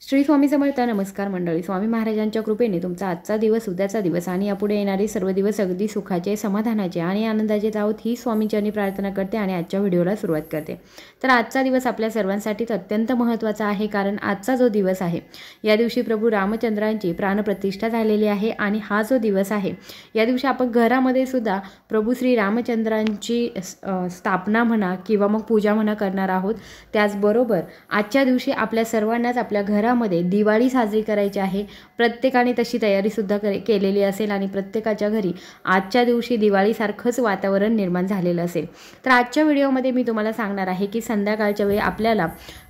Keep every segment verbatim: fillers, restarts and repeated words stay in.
श्री स्वामी समर्थ. नमस्कार मंडळी. स्वामी महाराजांच्या कृपेने तुमचा आजचा दिवस, उद्याचा दिवस आणि यापुढे येणारे सर्व दिवस अगदी सुखाचे, समाधानाचे आणि आनंदाचे जावोत ही स्वामींचरणी प्रार्थना करते आणि आजच्या व्हिडिओला सुरुवात करते. तर आजचा दिवस आपल्या सर्वांसाठीच अत्यंत महत्त्वाचा आहे, कारण आजचा जो दिवस आहे या दिवशी प्रभू रामचंद्रांची प्राणप्रतिष्ठा झालेली आहे. आणि हा जो दिवस आहे या दिवशी आपण घरामध्ये सुद्धा प्रभू श्री रामचंद्रांची स्थापना म्हणा किंवा मग पूजा म्हणा करणार आहोत. त्याचबरोबर आजच्या दिवशी आपल्या सर्वांनाच आपल्या घरा मध्ये दिवाळी साजरी करायची आहे. प्रत्येकाने तशी तयारी सुद्धा केलेली असेल आणि प्रत्येकाच्या घरी आजच्या दिवशी दिवाळीसारखंच वातावरण निर्माण झालेलं असेल. तर आजच्या व्हिडिओमध्ये मी तुम्हाला सांगणार आहे की संध्याकाळच्या वेळी आपल्याला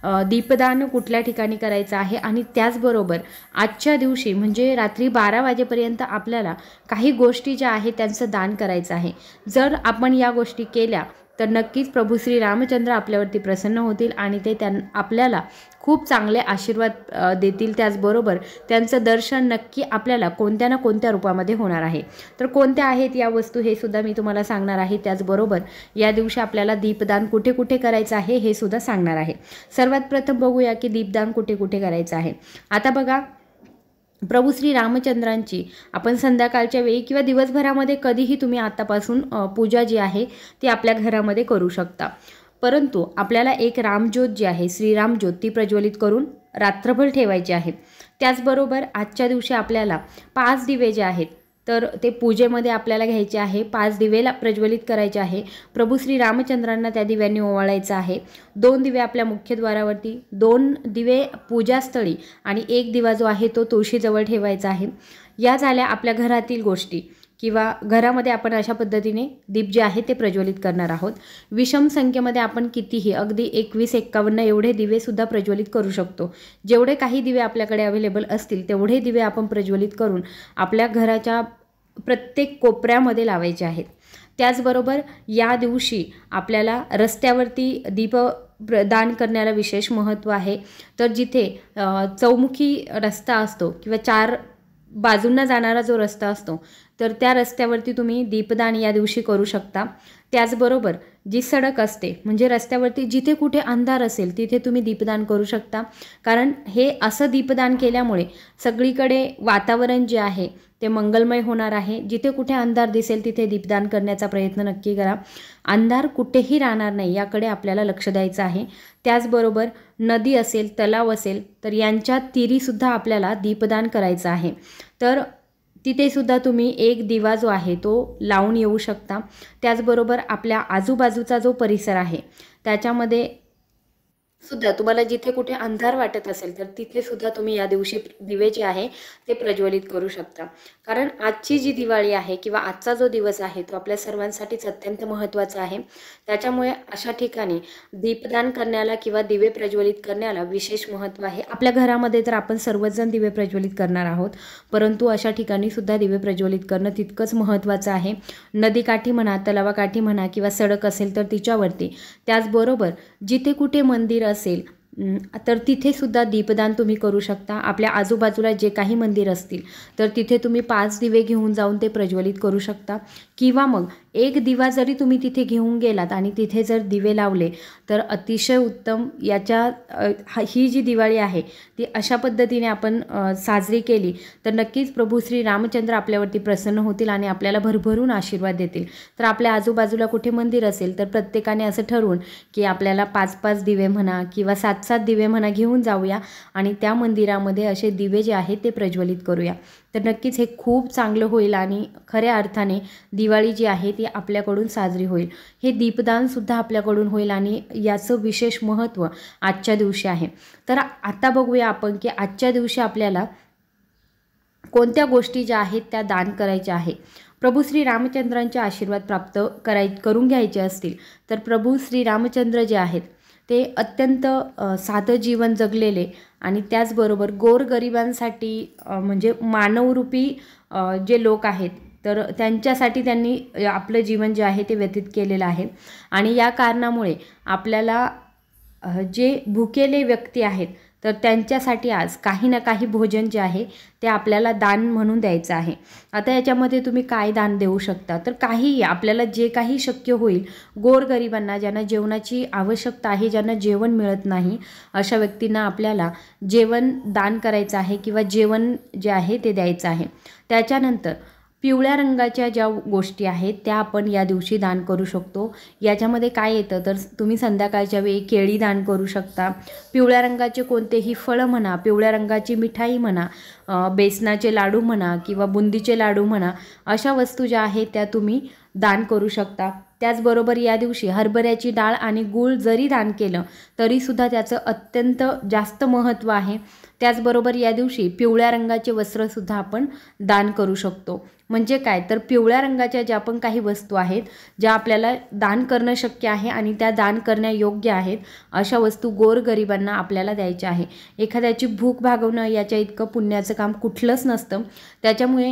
दीपदान कुठल्या ठिकाणी करायचं आहे आणि त्याचबरोबर आजच्या दिवशी म्हणजे रात्री बारा वाजेपर्यंत आपल्याला काही गोष्टी ज्या आहेत त्यांचं दान करायचं आहे. जर आपण या गोष्टी केल्या तर नक्कीच प्रभू श्री रामचंद्र आपल्यावरती प्रसन्न होतील आणि ते त्यां आपल्याला खूप चांगले आशीर्वाद देतील. त्याचबरोबर त्यांचं दर्शन नक्की आपल्याला कोणत्या ना कोणत्या रूपामध्ये होणार आहे. तर कोणत्या आहेत या वस्तू हे सुद्धा मी तुम्हाला सांगणार आहे. त्याचबरोबर या दिवशी आपल्याला दीपदान कुठे कुठे करायचं आहे हे सुद्धा सांगणार आहे. सर्वात प्रथम बघूया की दीपदान कुठे कुठे करायचं आहे. आता बघा, प्रभू श्री रामचंद्रांची आपण संध्याकाळच्या वेळी किंवा दिवसभरामध्ये कधीही तुम्ही आतापासून पूजा जी आहे ती आपल्या घरामध्ये करू शकता. परंतु आपल्याला एक रामज्योत जी आहे, श्रीरामज्योत, ती प्रज्वलित करून रात्रभर ठेवायची आहे. त्याचबरोबर आजच्या दिवशी आपल्याला पाच दिवे जे आहेत तर ते पूजेमध्ये आपल्याला घ्यायचे आहे. पाच दिवेला प्रज्वलित करायचे आहे. प्रभू श्री रामचंद्रांना त्या दिव्यांनी ओवाळायचं आहे. दोन दिवे आपल्या मुख्यद्वारावरती, दोन दिवे पूजास्थळी आणि एक दिवा जो आहे तो तुळशीजवळ ठेवायचा आहे. या झाल्या आपल्या घरातील गोष्टी किंवा घरामध्ये आपण अशा पद्धतीने दीप जे आहे ते प्रज्वलित करणार आहोत. विषम संख्येमध्ये आपण कितीही अगदी एकवीस एक्कावन्न एवढे दिवे सुद्धा प्रज्वलित करू शकतो. जेवढे काही दिवे आपल्याकडे अवेलेबल असतील तेवढे दिवे आपण प्रज्वलित करून आपल्या घराच्या प्रत्येक कोपऱ्यामध्ये लावायचे आहेत. त्याचबरोबर या दिवशी आपल्याला रस्त्यावरती दीप दान करण्याला विशेष महत्त्व आहे. तर जिथे चौमुखी रस्ता असतो किंवा चार बाजूंना जाणारा जो रस्ता असतो तर त्या रस्त्यावरती तुम्ही दीपदान या दिवशी करू शकता. त्याचबरोबर जी सडक असते म्हणजे रस्त्यावरती जिथे कुठे अंधार असेल तिथे तुम्ही दीपदान करू शकता. कारण हे असं दीपदान केल्यामुळे सगळीकडे वातावरण जे आहे ते मंगलमय होणार आहे. जिथे कुठे अंधार दिसेल तिथे दीपदान करण्याचा प्रयत्न नक्की करा. अंधार कुठेही राहणार नाही याकडे आपल्याला लक्ष द्यायचं आहे. त्याचबरोबर नदी असेल, तलाव असेल तर यांच्या तीरीसुद्धा आपल्याला दीपदान करायचं आहे. तर तिथे सुद्धा तुम्ही एक दिवा जो आहे तो लावून येऊ शकता. त्याचबरोबर आपल्या आजूबाजूचा जो परिसर आहे त्याच्यामध्ये सुद्धा तुम्हाला जिथे कुठे अंधार वाटत असेल तर तिथे सुद्धा तुम्ही या दिवशी दिवे जे आहे ते प्रज्वलित करू शकता. कारण आजची जी दिवाळी आहे किंवा आजचा जो दिवस आहे तो आपल्या सर्वांसाठीच अत्यंत महत्त्वाचा आहे. त्याच्यामुळे अशा ठिकाणी दीपदान करण्याला किंवा दिवे प्रज्वलित करण्याला विशेष महत्त्व आहे. आपल्या घरामध्ये तर आपण सर्वजण दिवे प्रज्वलित करणार आहोत, परंतु अशा ठिकाणी सुद्धा दिवे प्रज्वलित करणं तितकंच महत्त्वाचं आहे. नदीकाठी म्हणा, तलावाकाठी म्हणा किंवा सडक असेल तर तिच्यावरती. त्याचबरोबर जिथे कुठे मंदिर असेल तर तिथे सुद्धा दीपदान तुम्ही करू शकता. आपल्या आजूबाजूला जे काही मंदिर असतील तर तिथे तुम्ही पाच दिवे घेऊन जाऊन ते प्रज्वलित करू शकता. किंवा मग एक दिवा जरी तुम्ही तिथे घेऊन गेलात आणि तिथे जर दिवे लावले तर अतिशय उत्तम. याच्या ही जी दिवाळी आहे ती अशा पद्धतीने आपण साजरी केली तर नक्कीच प्रभू श्री रामचंद्र आपल्यावरती प्रसन्न होतील आणि आपल्याला भरभरून आशीर्वाद देतील. तर आपल्या आजूबाजूला कुठे मंदिर असेल तर प्रत्येकाने असं ठरवून की आपल्याला पाच पाच दिवे म्हणा किंवा सात सात दिवे म्हणा घेऊन जाऊया आणि त्या मंदिरामध्ये असे दिवे जे आहेत ते प्रज्वलित करूया. तर नक्कीच हे खूप चांगलं होईल आणि खऱ्या अर्थाने दिवाळी जी आहे ती आपल्याकडून साजरी होईल. हे दीपदानसुद्धा आपल्याकडून होईल आणि याचं विशेष महत्त्व आजच्या दिवशी आहे. तर आता बघूया आपण की आजच्या दिवशी आपल्याला कोणत्या गोष्टी ज्या आहेत त्या दान करायच्या आहे. प्रभू श्री रामचंद्रांचे आशीर्वाद प्राप्त कराय करून घ्यायचे असतील तर प्रभू श्री रामचंद्र जे आहेत ते अत्यंत साधं जीवन जगलेले आणि त्याचबरोबर गोरगरिबांसाठी म्हणजे मानवरूपी जे लोक आहेत तर त्यांच्यासाठी त्यांनी आपलं जीवन जे आहे ते व्यतीत केलेलं आहे. आणि या कारणामुळे आपल्याला जे भुकेले व्यक्ती आहेत तर त्यांच्यासाठी आज काही ना काही भोजन जे आहे ते आपल्याला दान म्हणून द्यायचं आहे. आता याच्यामध्ये तुम्ही काय दान देऊ शकता, तर काहीही आपल्याला जे काही शक्य होईल, गोरगरिबांना ज्यांना जेवणाची आवश्यकता आहे, ज्यांना जेवण मिळत नाही, अशा व्यक्तींना आपल्याला जेवण दान करायचं आहे किंवा जेवण जे आहे ते द्यायचं आहे. त्याच्यानंतर पिवळ्या रंगाच्या ज्या गोष्टी आहेत त्या आपण या दिवशी दान करू शकतो. याच्यामध्ये काय येतं, तर तुम्ही संध्याकाळच्या वेळी केळी दान करू शकता. पिवळ्या रंगाचे कोणतेही फळं म्हणा, पिवळ्या रंगाची मिठाई म्हणा, बेसनाचे लाडू म्हणा किंवा बुंदीचे लाडू म्हणा, अशा वस्तू ज्या आहेत त्या तुम्ही दान करू शकता. त्याचबरोबर या दिवशी हरभऱ्याची डाळ आणि गूळ जरी दान केलं तरीसुद्धा त्याचं अत्यंत जास्त महत्त्व आहे. त्याचबरोबर या दिवशी पिवळ्या रंगाचे वस्त्रसुद्धा आपण दान करू शकतो. म्हणजे काय, तर पिवळ्या रंगाच्या ज्या पण काही वस्तू आहेत ज्या आपल्याला दान करणं शक्य आहे आणि त्या दान करण्यायोग्य आहेत, अशा वस्तू गोरगरिबांना आपल्याला द्यायच्या आहे. एखाद्याची भूक भागवणं याच्या इतकं पुण्याचं काम कुठलंच नसतं. त्याच्यामुळे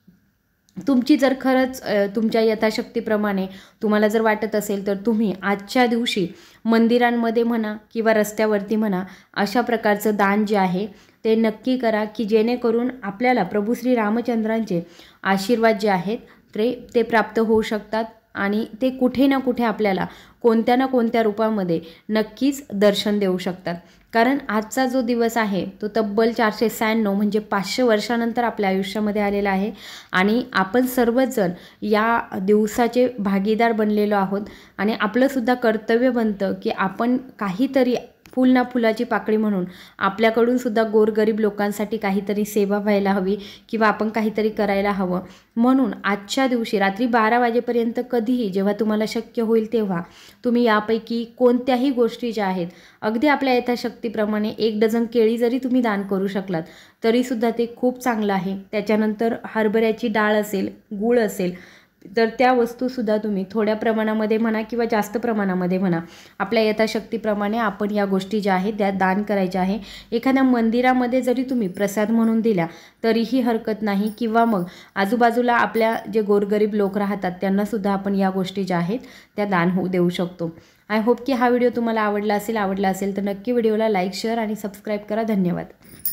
तुमची जर खरंच तुमच्या यथाशक्तीप्रमाणे तुम्हाला जर वाटत असेल तर तुम्ही आजच्या दिवशी मंदिरांमध्ये म्हणा किंवा रस्त्यावरती म्हणा, अशा प्रकारचं दान जे आहे ते नक्की करा, की जेणेकरून आपल्याला प्रभू श्री रामचंद्रांचे आशीर्वाद जे आहेत ते ते प्राप्त होऊ शकतात आणि ते कुठे ना कुठे आपल्याला कोणत्या ना कोणत्या रूपामध्ये नक्कीच दर्शन देऊ शकतात. कारण आजचा जो दिवस आहे तो तब्बल चारशे शहाण्णव म्हणजे पाचशे वर्षानंतर आपल्या आयुष्यामध्ये आलेला आहे आणि आपण सर्वच जण या दिवसाचे भागीदार बनलेलो आहोत. आणि आपलंसुद्धा कर्तव्य बनतं की आपण काहीतरी फुल ना फुलाची पाकळी म्हणून आपल्याकडून सुद्धा गोरगरीब लोकांसाठी काहीतरी सेवा व्हायला हवी किंवा आपण काहीतरी करायला हवं. म्हणून आजच्या दिवशी रात्री बारा वाजेपर्यंत कधीही जेव्हा तुम्हाला शक्य होईल तेव्हा तुम्ही यापैकी कोणत्याही गोष्टी ज्या आहेत, अगदी आपल्या यथाशक्तीप्रमाणे एक डझन केळी जरी तुम्ही दान करू शकलात तरीसुद्धा ते खूप चांगलं आहे. त्याच्यानंतर हरभऱ्याची डाळ असेल, गूळ असेल, तर त्या वस्तूसुद्धा तुम्ही थोड्या प्रमाणामध्ये म्हणा किंवा जास्त प्रमाणामध्ये म्हणा, आपल्या यथाशक्तीप्रमाणे आपण या गोष्टी ज्या आहेत त्या दान करायच्या आहे. एखाद्या मंदिरामध्ये जरी तुम्ही प्रसाद म्हणून दिल्या तरीही हरकत नाही किंवा मग आजूबाजूला आपल्या जे गोरगरीब लोक राहतात त्यांनासुद्धा आपण या गोष्टी ज्या आहेत त्या दान होऊ देऊ शकतो. आय होप की हा व्हिडिओ तुम्हाला आवडला असेल आवडला असेल तर नक्की व्हिडिओला लाईक, शेअर आणि सबस्क्राईब करा. धन्यवाद.